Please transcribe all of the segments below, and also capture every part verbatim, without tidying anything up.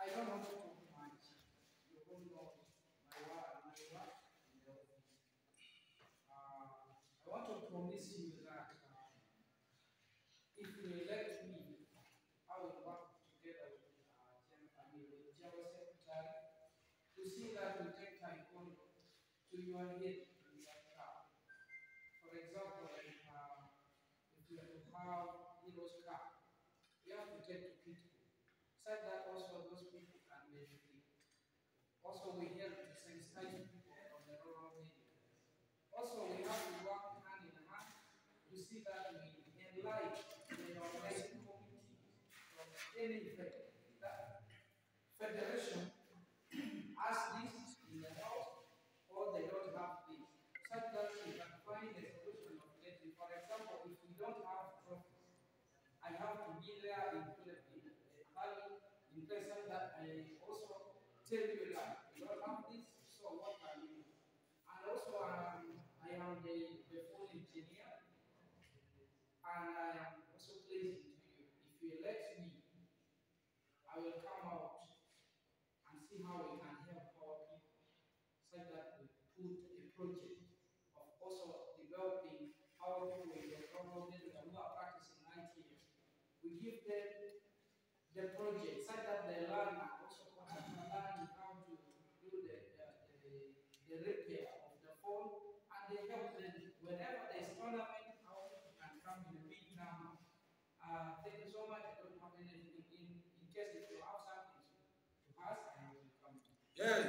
I don't want to talk much. You all know my work, my work in the office. Uh, I want to promise you that uh, if you elect me, I will work together with uh, Gen- I mean, with General Secretary to see that we take taekwondo to your head, to your car. For example, like, uh, if we are to have heroes car, we have to take to people. Such that also those people can benefit. Also, we help to sensitize people on the rural area. Also, we have to work hand in hand to see that we enlighten the organizing committee from any fe- that federation has this in the house or they don't have this. Such that we can find a solution of it. For example, if we don't have trophies, I have to be there in Philippines, in place so that I also tell you that you don't have this, so what can you do? And also, um, I am the, the full engineer, and I am also pleasing to you. If you elect me, I will come out and see how we can help our people, so that we put a project of also developing our people in the government who are practicing I T F. We give them the project so that they learn and also learn how to do the, the, the, the repair of the phone, and they help them whenever there's tournament, our people can come in a big number. Uh, thank you so much. I don't have anything in, in case if you have something to ask, I will come. Yes.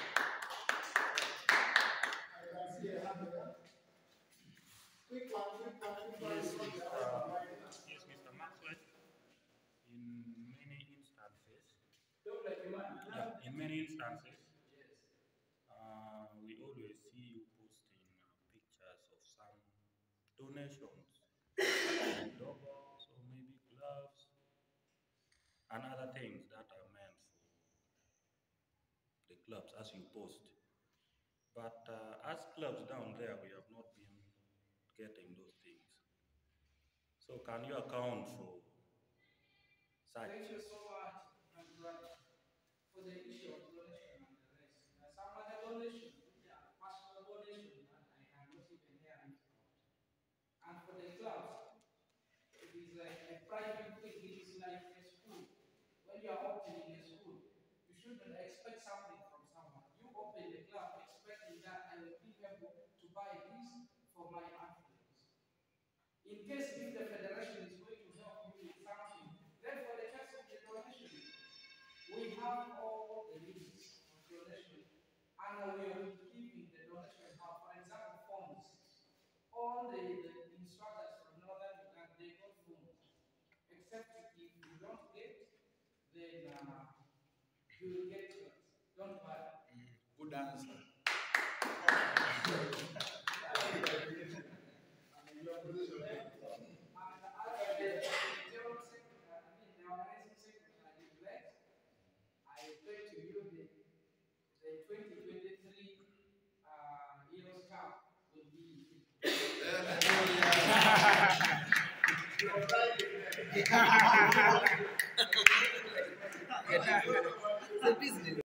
I can see a hand there. Quick one, quick one, quick one. Yes, uh, yes, Mister Maxwell. In many instances, yeah, in many instances, uh, we always see you posting uh, pictures of some donations, dogos or maybe gloves and other things that are meant for the clubs as you post. But uh, as clubs down there, we have not been getting those things. So can you account for such? Thank you so much, my brother, for the issue of donation and the rest. Uh, some other donation, which are personal donation that I cannot even hear it out. And for the clubs, it is like a private thing. It is like a school. When you are opening a school, you shouldn't expect something from someone. You open the club expecting that I will be able to buy this for my athletes. In case if the federation is going to help you with something, then for the case of the donation, we have all the lists of donation, and we will be keeping the donation out. For example, phones. All the, the instructors from Northern Uganda, they got phones. Except if you don't get, then uh, you will get yours. Don't worry. Mm, good answer. It's a business.